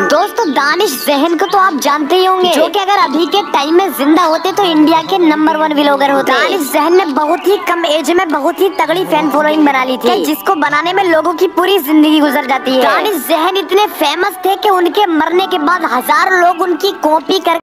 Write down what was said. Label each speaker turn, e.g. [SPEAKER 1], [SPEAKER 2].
[SPEAKER 1] दोस्तों दानिश ज़हन को तो आप जानते ही होंगे, जो कि अगर अभी के टाइम में जिंदा होते तो इंडिया के नंबर 1 व्लॉगर होते। दानिश ज़हन ने बहुत ही कम एज में बहुत ही तगड़ी फैन फॉलोइंग बना ली थी, जिसको बनाने में लोगों की पूरी जिंदगी गुजर जाती है। दानिश ज़हन इतने फेमस थे कि उनके मरने के बाद हजारों लोग उनकी कॉपी कर